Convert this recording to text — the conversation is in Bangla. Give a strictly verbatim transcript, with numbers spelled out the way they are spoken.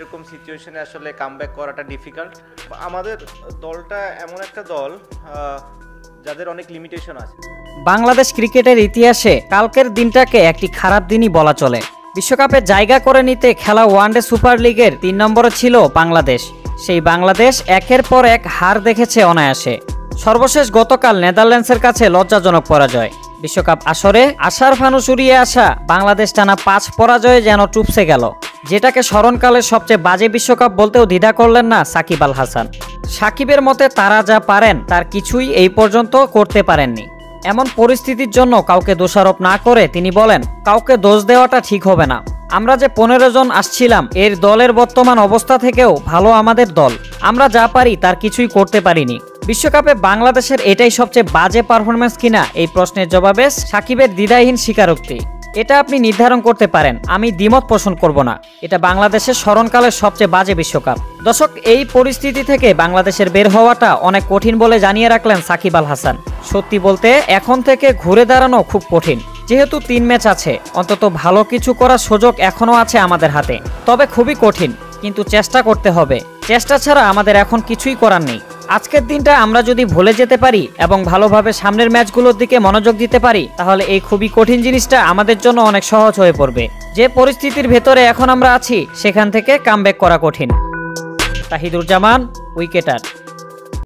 এরকম সিচুয়েশনে আসলে কামব্যাক করাটা ডিফিকাল্ট। আমাদের দলটা এমন একটা দল যাদের অনেক লিমিটেশন আছে। বাংলাদেশ ক্রিকেটের ইতিহাসে কালকের দিনটাকে একটি খারাপ দিনই বলা চলে। বিশ্বকাপে জায়গা করে নিতে খেলা ওয়ানডে সুপার লিগের তিন নম্বরে ছিল বাংলাদেশ। সেই বাংলাদেশ একের পর এক হার দেখেছে অনায়াসে। সর্বশেষ গতকাল নেদারল্যান্ডসের কাছে লজ্জাজনক পরাজয়। বিশ্বকাপ আসরে আশার ফানুস উড়িয়ে আসা বাংলাদেশ টানা পাঁচ পরাজয়ে যেন চুপসে গেল, যেটাকে স্মরণকালের সবচেয়ে বাজে বিশ্বকাপ বলতেও দ্বিধা করলেন না সাকিব আল হাসান। সাকিবের মতে তারা যা পারেন তার কিছুই এই পর্যন্ত করতে পারেননি। এমন পরিস্থিতির জন্য কাউকে দোষারোপ না করে তিনি বলেন, কাউকে দোষ দেওয়াটা ঠিক হবে না। আমরা যে পনেরো জন আসছিলাম এর দলের বর্তমান অবস্থা থেকেও ভালো আমাদের দল। আমরা যা পারি তার কিছুই করতে পারিনি। বিশ্বকাপে বাংলাদেশের এটাই সবচেয়ে বাজে পারফরমেন্স কিনা এই প্রশ্নের জবাবে সাকিবের দ্বিধাহীন স্বীকারোক্তি। এটা আপনি নির্ধারণ করতে পারেন, আমি দ্বিমত পোষণ করব না। এটা বাংলাদেশের স্মরণকালের সবচেয়ে বাজে বিশ্বকাপ। দর্শক, এই পরিস্থিতি থেকে বাংলাদেশের বের হওয়াটা অনেক কঠিন বলে জানিয়ে রাখলেন সাকিব আল হাসান। সত্যি বলতে এখন থেকে ঘুরে দাঁড়ানো খুব কঠিন। যেহেতু তিন ম্যাচ আছে, অন্তত ভালো কিছু করার সুযোগ এখনও আছে আমাদের হাতে। তবে খুবই কঠিন, কিন্তু চেষ্টা করতে হবে। চেষ্টা ছাড়া আমাদের এখন কিছুই করার নেই। আজকের দিনটা আমরা যদি ভুলে যেতে পারি এবং ভালোভাবে সামনের ম্যাচগুলোর দিকে মনোযোগ দিতে পারি, তাহলে এই খুবই কঠিন জিনিসটা আমাদের জন্য অনেক সহজ হয়ে পড়বে। যে পরিস্থিতির ভেতরে এখন আমরা আছি সেখান থেকে কামব্যাক করা কঠিন। তাহিদুর জামান, উইকেটার।